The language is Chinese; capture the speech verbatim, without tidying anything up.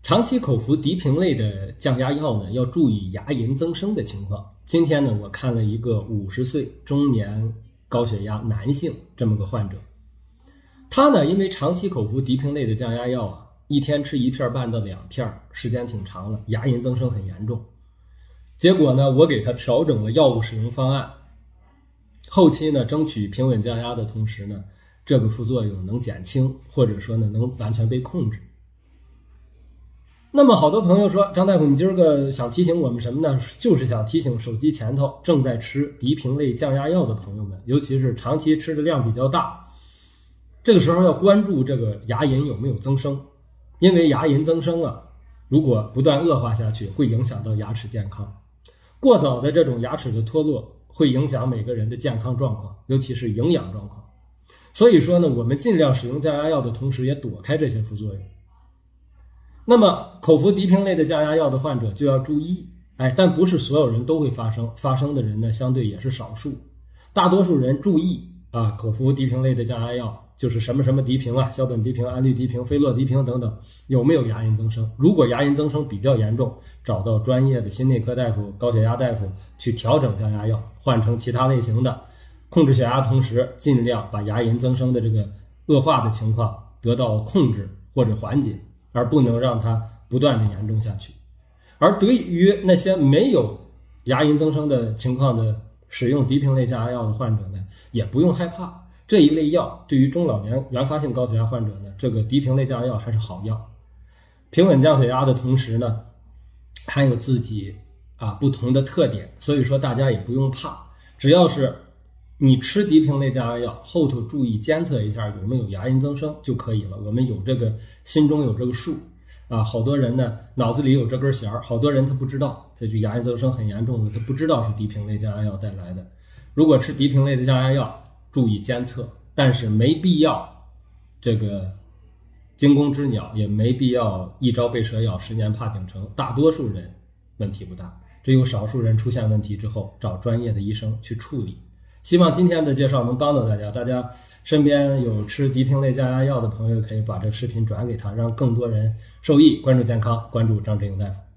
长期口服敌平类的降压药呢，要注意牙龈增生的情况。今天呢，我看了一个五十岁中年高血压男性这么个患者，他呢因为长期口服敌平类的降压药啊，一天吃一片半到两片，时间挺长了，牙龈增生很严重。结果呢，我给他调整了药物使用方案，后期呢争取平稳降压的同时呢，这个副作用能减轻，或者说呢能完全被控制。那么好多朋友说，张大夫，你今儿个想提醒我们什么呢？就是想提醒手机前头正在吃敌平类降压药的朋友们，尤其是长期吃的量比较大，这个时候要关注这个牙龈有没有增生，因为牙龈增生啊，如果不断恶化下去，会影响到牙齿健康。过早的这种牙齿的脱落会影响每个人的健康状况，尤其是营养状况。所以说呢，我们尽量使用降压药的同时，也躲开这些副作用。那么口服敌平类的降压药的患者就要注意，哎，但不是所有人都会发生，发生的人呢相对也是少数。大多数人注意啊，口服敌平类的降压药就是什么什么敌平啊，硝苯敌平、氨氯敌平、菲洛敌平等等，有没有牙龈增生？如果牙龈增生比较严重，找到专业的心内科大夫、高血压大夫去调整降压药，换成其他类型的，控制血压同时尽量把牙龈增生的这个恶化的情况得到控制或者缓解，而不能让它不断的严重下去。而对于那些没有牙龈增生的情况的使用敌平类降压药的患者呢，也不用害怕，这一类药对于中老年原发性高血压患者呢，这个敌平类降压药还是好药。平稳降血压的同时呢，还有自己啊不同的特点，所以说大家也不用怕，只要是你吃敌平类降压药，后头注意监测一下有没有牙龈增生就可以了。我们有这个心中有这个数啊，好多人呢脑子里有这根弦，好多人他不知道，这就牙龈增生很严重的，他不知道是敌平类降压药带来的。如果吃敌平类的降压药，注意监测，但是没必要这个惊弓之鸟，也没必要一朝被蛇咬，十年怕井绳。大多数人问题不大，只有少数人出现问题之后，找专业的医生去处理。希望今天的介绍能帮到大家，大家身边有吃敌平类降压药的朋友，可以把这个视频转给他，让更多人受益。关注健康，关注张志勇大夫。